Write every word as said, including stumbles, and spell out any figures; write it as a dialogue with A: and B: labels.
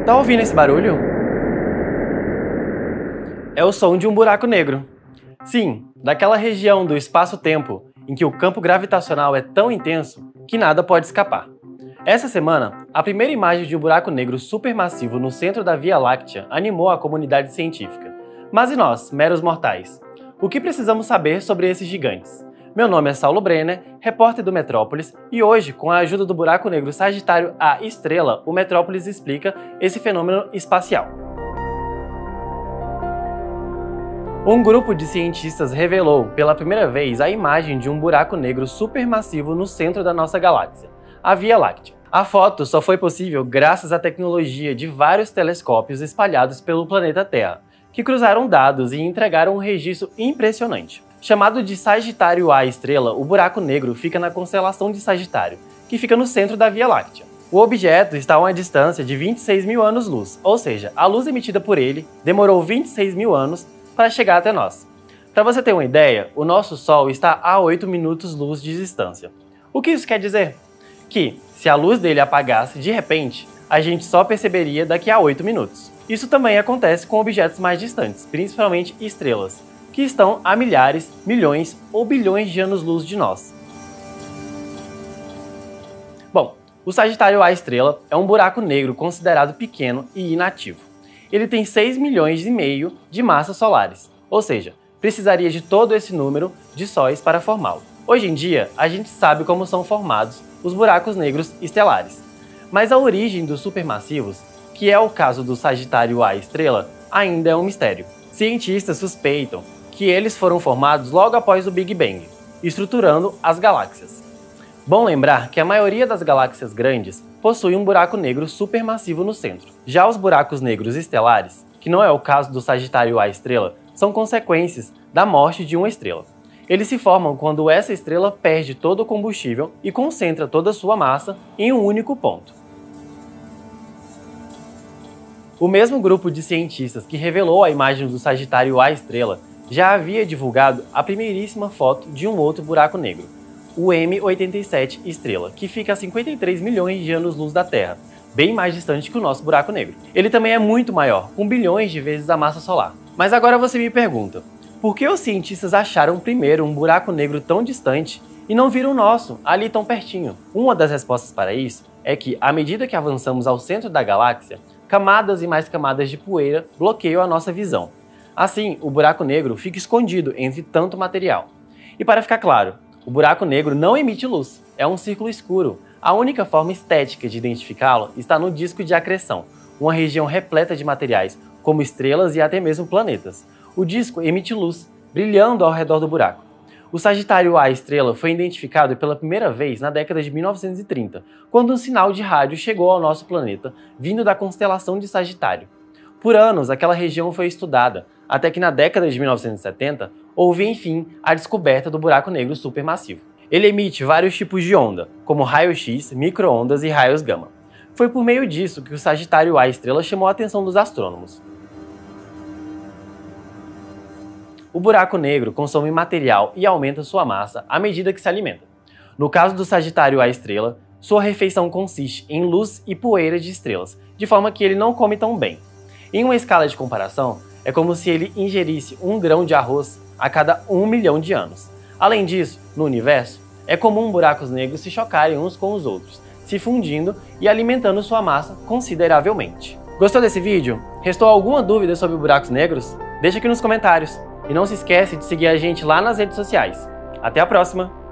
A: Tá ouvindo esse barulho? É o som de um buraco negro. Sim, daquela região do espaço-tempo em que o campo gravitacional é tão intenso que nada pode escapar. Essa semana, a primeira imagem de um buraco negro supermassivo no centro da Via Láctea animou a comunidade científica. Mas e nós, meros mortais? O que precisamos saber sobre esses gigantes? Meu nome é Saulo Brenner, repórter do Metrópolis, e hoje, com a ajuda do buraco negro Sagitário A Estrela, o Metrópolis explica esse fenômeno espacial. Um grupo de cientistas revelou, pela primeira vez, a imagem de um buraco negro supermassivo no centro da nossa galáxia, a Via Láctea. A foto só foi possível graças à tecnologia de vários telescópios espalhados pelo planeta Terra, que cruzaram dados e entregaram um registro impressionante. Chamado de Sagitário A Estrela, o buraco negro fica na constelação de Sagitário, que fica no centro da Via Láctea. O objeto está a uma distância de vinte e seis mil anos-luz, ou seja, a luz emitida por ele demorou vinte e seis mil anos para chegar até nós. Para você ter uma ideia, o nosso Sol está a oito minutos-luz de distância. O que isso quer dizer? Que, se a luz dele apagasse de repente, a gente só perceberia daqui a oito minutos. Isso também acontece com objetos mais distantes, principalmente estrelas, que estão a milhares, milhões ou bilhões de anos-luz de nós. Bom, o Sagitário A Estrela é um buraco negro considerado pequeno e inativo. Ele tem seis milhões e meio de massas solares, ou seja, precisaria de todo esse número de sóis para formá-lo. Hoje em dia, a gente sabe como são formados os buracos negros estelares, mas a origem dos supermassivos, que é o caso do Sagitário A Estrela, ainda é um mistério. Cientistas suspeitam que eles foram formados logo após o Big Bang, estruturando as galáxias. Bom lembrar que a maioria das galáxias grandes possui um buraco negro supermassivo no centro. Já os buracos negros estelares, que não é o caso do Sagitário A Estrela, são consequências da morte de uma estrela. Eles se formam quando essa estrela perde todo o combustível e concentra toda a sua massa em um único ponto. O mesmo grupo de cientistas que revelou a imagem do Sagitário A Estrela já havia divulgado a primeiríssima foto de um outro buraco negro, o M oitenta e sete Estrela, que fica a cinquenta e três milhões de anos-luz da Terra, bem mais distante que o nosso buraco negro. Ele também é muito maior, com bilhões de vezes a massa solar. Mas agora você me pergunta, por que os cientistas acharam primeiro um buraco negro tão distante e não viram o nosso, ali tão pertinho? Uma das respostas para isso é que, à medida que avançamos ao centro da galáxia, camadas e mais camadas de poeira bloqueiam a nossa visão. Assim, o buraco negro fica escondido entre tanto material. E para ficar claro, o buraco negro não emite luz, é um círculo escuro. A única forma estética de identificá-lo está no disco de acreção, uma região repleta de materiais, como estrelas e até mesmo planetas. O disco emite luz, brilhando ao redor do buraco. O Sagitário A Estrela foi identificado pela primeira vez na década de mil novecentos e trinta, quando um sinal de rádio chegou ao nosso planeta, vindo da constelação de Sagitário. Por anos, aquela região foi estudada, até que na década de mil novecentos e setenta, houve enfim a descoberta do buraco negro supermassivo. Ele emite vários tipos de onda, como raio-x, micro-ondas e raios gama. Foi por meio disso que o Sagitário A Estrela chamou a atenção dos astrônomos. O buraco negro consome material e aumenta sua massa à medida que se alimenta. No caso do Sagitário A Estrela, sua refeição consiste em luz e poeira de estrelas, de forma que ele não come tão bem. Em uma escala de comparação, é como se ele ingerisse um grão de arroz a cada um milhão de anos. Além disso, no universo, é comum buracos negros se chocarem uns com os outros, se fundindo e alimentando sua massa consideravelmente. Gostou desse vídeo? Restou alguma dúvida sobre buracos negros? Deixa aqui nos comentários. E não se esquece de seguir a gente lá nas redes sociais. Até a próxima!